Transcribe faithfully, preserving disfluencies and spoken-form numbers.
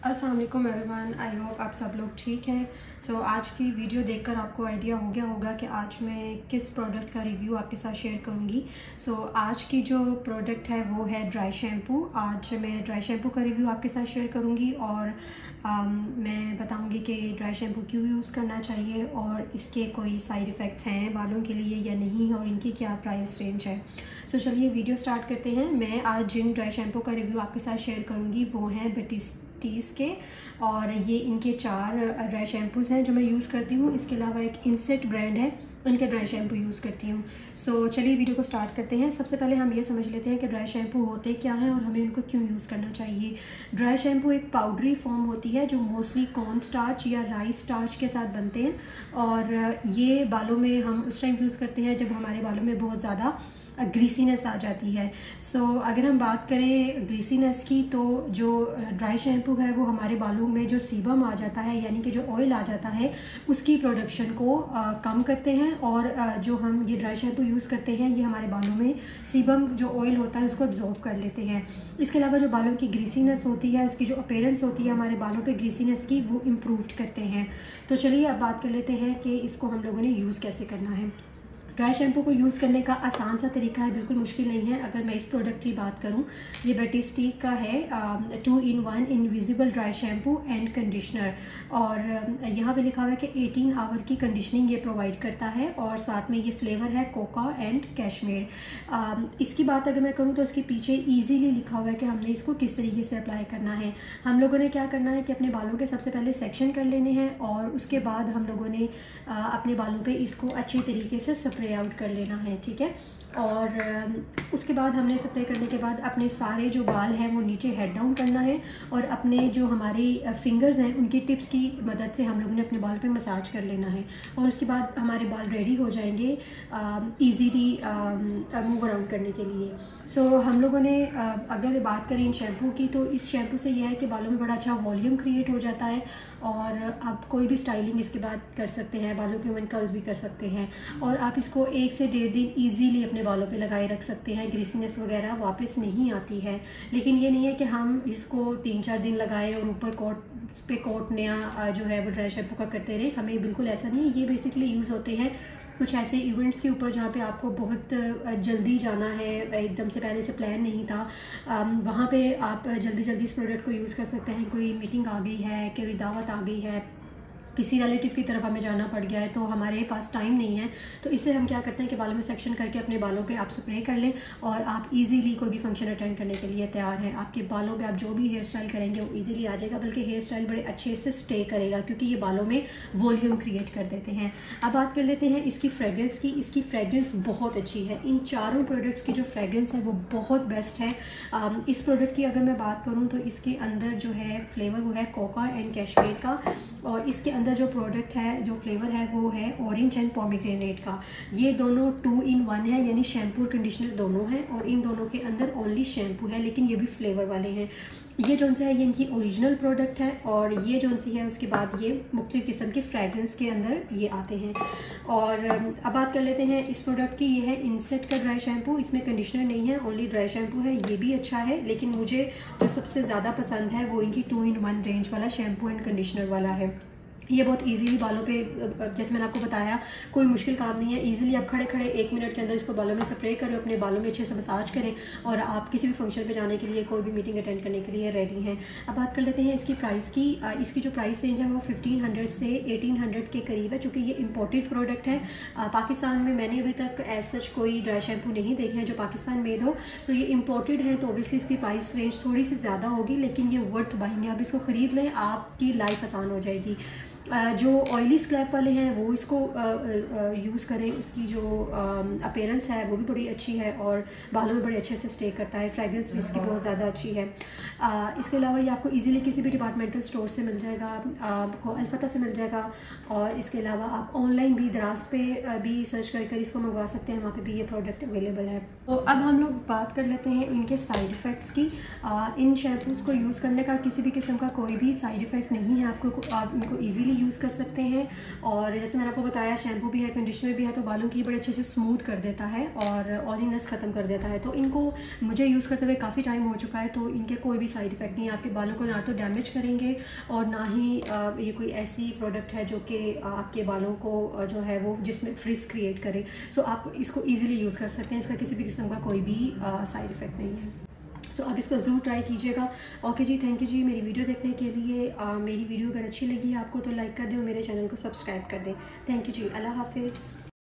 अस्सलाम वालेकुम everyone, I hope आप सब लोग ठीक हैं। सो so, आज की वीडियो देखकर आपको आइडिया हो गया होगा कि आज मैं किस प्रोडक्ट का रिव्यू आपके साथ शेयर करूंगी। सो so, आज की जो प्रोडक्ट है वो है ड्राई शैम्पू। आज मैं ड्राई शैम्पू का रिव्यू आपके साथ शेयर करूंगी और आम, मैं बताऊंगी कि ड्राई शैम्पू क्यों यूज़ करना चाहिए और इसके कोई साइड इफ़ेक्ट्स हैं बालों के लिए या नहीं और इनकी क्या प्राइस रेंज है। सो so, चलिए वीडियो स्टार्ट करते हैं। मैं आज जिन ड्राई शैम्पू का रिव्यू आपके साथ शेयर करूँगी वो हैं बेटिस्टीज़ के, और ये इनके चार ड्राई शैम्पूज़ हैं जो मैं यूज़ करती हूँ। इसके अलावा एक इनसेट ब्रांड है, इनके ड्राई शैम्पू यूज़ करती हूँ। सो so, चलिए वीडियो को स्टार्ट करते हैं। सबसे पहले हम ये समझ लेते हैं कि ड्राई शैम्पू होते क्या हैं और हमें उनको क्यों यूज़ करना चाहिए। ड्राई शैम्पू एक पाउडरी फॉर्म होती है जो मोस्टली कॉर्न स्टार्च या राइस स्टार्च के साथ बनते हैं, और ये बालों में हम उस टाइम यूज़ करते हैं जब हमारे बालों में बहुत ज़्यादा ग्रीसीनेस आ जाती है। सो so, अगर हम बात करें ग्रीसीनेस की, तो जो ड्राई शैम्पू है वो हमारे बालों में जो सीबम आ जाता है यानी कि जो ऑयल आ जाता है उसकी प्रोडक्शन को आ, कम करते हैं, और आ, जो हम ये ड्राई शैम्पू यूज़ करते हैं ये हमारे बालों में सीबम जो ऑयल होता है उसको अब्जॉर्ब कर लेते हैं। इसके अलावा जो बालों की ग्रीसीनेस होती है, उसकी जो अपीयरेंस होती है हमारे बालों पे ग्रीसीनेस की, वो इम्प्रूव करते हैं। तो चलिए अब बात कर लेते हैं कि इसको हम लोगों ने यूज़ कैसे करना है। ड्राई शैम्पू को यूज़ करने का आसान सा तरीका है, बिल्कुल मुश्किल नहीं है। अगर मैं इस प्रोडक्ट की बात करूं, ये बेटिस्टीज़ का है two in one invisible dry shampoo and conditioner, और यहाँ पे लिखा हुआ है कि एटीन आवर की कंडीशनिंग ये प्रोवाइड करता है, और साथ में ये फ्लेवर है कोका एंड कैशमेर। इसकी बात अगर मैं करूँ तो इसके पीछे ईजीली लिखा हुआ है कि हमने इसको किस तरीके से अप्लाई करना है। हम लोगों ने क्या करना है कि अपने बालों के सबसे पहले सेक्शन कर लेने हैं, और उसके बाद हम लोगों ने आ, अपने बालों पे इसको अच्छे तरीके से स्प्रे आउट कर लेना है, ठीक है। और उसके बाद हमने स्प्रे करने के बाद अपने सारे जो बाल हैं वो नीचे हेड डाउन करना है, और अपने जो हमारी फिंगर्स हैं उनकी टिप्स की मदद से हम लोगों ने अपने बाल पे मसाज कर लेना है, और उसके बाद हमारे बाल रेडी हो जाएंगे इजीली मूव अराउंड करने के लिए। सो so, हम लोगों ने आ, अगर बात करें इन शैम्पू की, तो इस शैम्पू से यह है कि बालों में बड़ा अच्छा वॉल्यूम क्रिएट हो जाता है, और आप कोई भी स्टाइलिंग इसके बाद कर सकते हैं, बालों के वन कर्ल्स भी कर सकते हैं, और आप इसको एक से डेढ़ दिन ईजीली अपने बालों पे लगाए रख सकते हैं। ग्रीसीनेस वगैरह वापस नहीं आती है। लेकिन ये नहीं है कि हम इसको तीन चार दिन लगाएं और ऊपर कोट पे कोट नया जो है वो ड्राई शैम्पू का करते रहें, हमें बिल्कुल ऐसा नहीं है। ये बेसिकली यूज़ होते हैं कुछ ऐसे इवेंट्स के ऊपर जहाँ पे आपको बहुत जल्दी जाना है, एकदम से पहले से प्लान नहीं था, वहाँ पे आप जल्दी जल्दी इस प्रोडक्ट को यूज़ कर सकते हैं। कोई मीटिंग आ गई है, कोई दावत आ गई है, किसी रिलेटिव की तरफ हमें जाना पड़ गया है, तो हमारे पास टाइम नहीं है, तो इससे हम क्या करते हैं कि बालों में सेक्शन करके अपने बालों पे आप स्प्रे कर लें, और आप इजीली कोई भी फंक्शन अटेंड करने के लिए तैयार हैं। आपके बालों पे आप जो भी हेयर स्टाइल करेंगे वो इजीली आ जाएगा, बल्कि हेयर स्टाइल बड़े अच्छे से स्टे करेगा, क्योंकि ये बालों में वॉल्यूम क्रिएट कर देते हैं। अब बात कर लेते हैं इसकी फ्रेगरेंस की। इसकी फ्रेगरेंस बहुत अच्छी है। इन चारों प्रोडक्ट्स की जो फ्रेगरेंस है वो बहुत बेस्ट है। इस प्रोडक्ट की अगर मैं बात करूँ तो इसके अंदर जो है फ्लेवर वो है कोका एंड कैशमेर का, और इसके अंदर जो प्रोडक्ट है, जो फ्लेवर है वो है ऑरेंज एंड पोमीग्रेनेट का। ये दोनों टू इन वन है, यानी शैम्पू और कंडीशनर दोनों हैं, और इन दोनों के अंदर ओनली शैम्पू है, लेकिन ये भी फ्लेवर वाले हैं। ये जो से है ये इनकी ओरिजिनल प्रोडक्ट है, और ये जो सी है उसके बाद ये मुख्तलिफ किस्म के फ्रेगरेंस के अंदर ये आते हैं। और अब बात कर लेते हैं इस प्रोडक्ट की। ये है इनसेट का ड्राई शैम्पू, इसमें कंडीशनर नहीं है, ओनली ड्राई शैम्पू है। ये भी अच्छा है, लेकिन मुझे जो सबसे ज़्यादा पसंद है वो इनकी टू इन वन रेंज वाला शैम्पू एंड कंडीशनर वाला है। ये बहुत इजीली बालों पे, जैसे मैंने आपको बताया, कोई मुश्किल काम नहीं है। इजीली आप खड़े खड़े एक मिनट के अंदर इसको बालों में स्प्रे करें, अपने बालों में अच्छे से मसाज करें, और आप किसी भी फंक्शन पे जाने के लिए, कोई भी मीटिंग अटेंड करने के लिए रेडी हैं। अब बात कर लेते हैं इसकी प्राइस की। इसकी जो प्राइस रेंज है वो फिफ्टीन हंड्रेड से एटीन हंड्रेड के करीब है, चूँकि ये इम्पोर्टेड प्रोडक्ट है। पाकिस्तान में मैंने अभी तक एज सच कोई ड्राई शैम्पू नहीं देखे हैं जो पाकिस्तान मेड हो। सो ये इम्पोर्टेड है, तो ओबियसली इसकी प्राइस रेंज थोड़ी सी ज़्यादा होगी, लेकिन ये वर्थ बाइंग है। आप इसको ख़रीद लें, आपकी लाइफ आसान हो जाएगी। जो ऑयली स्कैल्प वाले हैं वो इसको यूज़ करें। उसकी जो अपीयरेंस है वो भी बड़ी अच्छी है, और बालों में बड़े अच्छे से स्टे करता है। फ्रेगरेंस भी इसकी बहुत ज़्यादा अच्छी है। इसके अलावा ये आपको इजीली किसी भी डिपार्टमेंटल स्टोर से मिल जाएगा, आपको अल्फता से मिल जाएगा, और इसके अलावा आप ऑनलाइन भी दराज पे भी सर्च कर कर इसको मंगवा सकते हैं, वहाँ पे भी ये प्रोडक्ट अवेलेबल है। तो अब हम लोग बात कर लेते हैं इनके साइड इफ़ेक्ट्स की। आ, इन शैम्पूज़ को यूज़ करने का किसी भी किस्म का कोई भी साइड इफ़ेक्ट नहीं है। आपको आप इनको इजीली यूज़ कर सकते हैं, और जैसे मैंने आपको बताया शैम्पू भी है, कंडीशनर भी है, तो बालों की बड़े अच्छे से स्मूथ कर देता है और ऑयलीनेस ख़त्म कर देता है। तो इनको मुझे यूज़ करते हुए काफ़ी टाइम हो चुका है, तो इनके कोई भी साइड इफ़ेक्ट नहीं है। आपके बालों को ना तो डैमेज करेंगे और ना ही आ, ये कोई ऐसी प्रोडक्ट है जो कि आपके बालों को जो है वो जिसमें फ्रिज क्रिएट करे। सो आप इसको ईजिली यूज़ कर सकते हैं। इसका किसी भी किस्म का कोई भी साइड इफ़ेक्ट नहीं है। सो so, आप इसको ज़रूर ट्राई कीजिएगा। ओके जी, थैंक यू जी मेरी वीडियो देखने के लिए। आ, मेरी वीडियो अगर अच्छी लगी है आपको तो लाइक कर दें और मेरे चैनल को सब्सक्राइब कर दें। थैंक यू जी, अल्लाह हाफिज़।